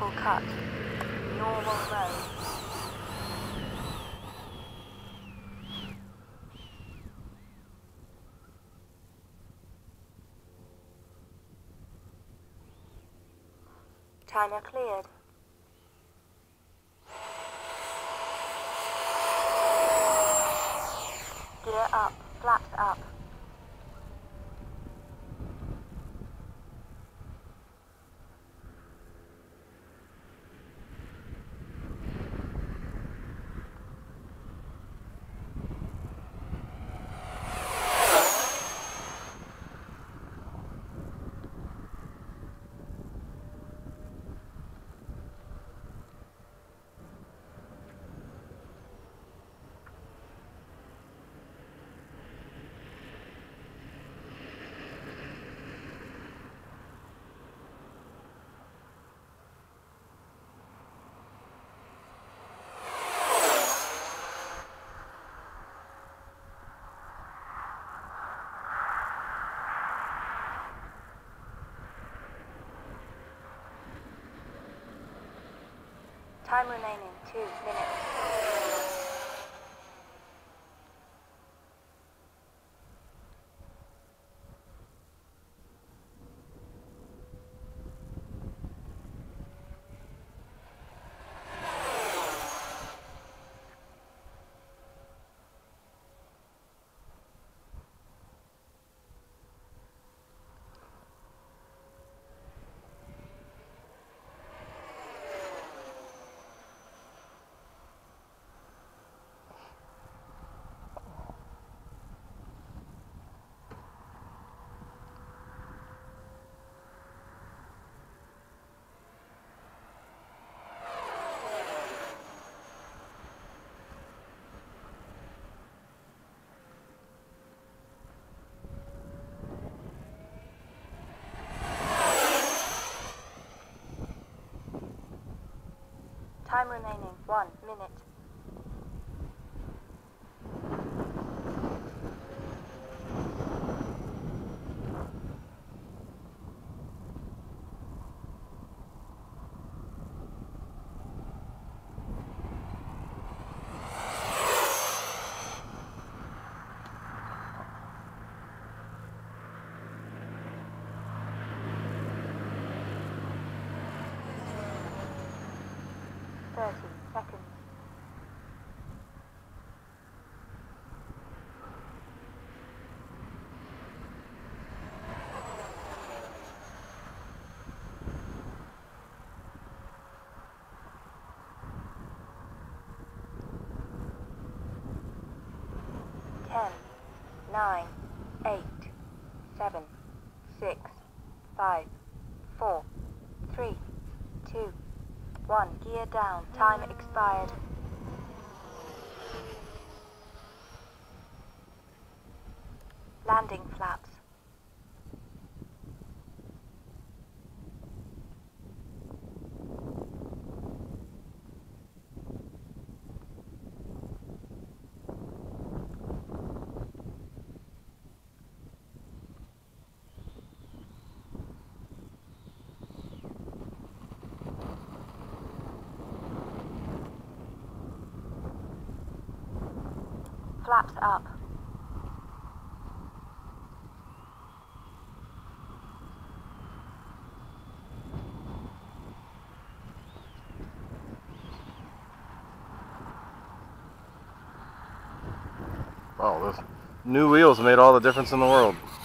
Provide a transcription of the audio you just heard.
careful cut. Normal road. Timer cleared. Gear up, flaps up. Time remaining 2 minutes. Time remaining 1 minute. Seconds. 10, 9, 8, 7, 6, 5, 4, 3, 2, 1. Gear down. Time expired. Landing flaps. Flaps up. Wow, those new wheels made all the difference in the world.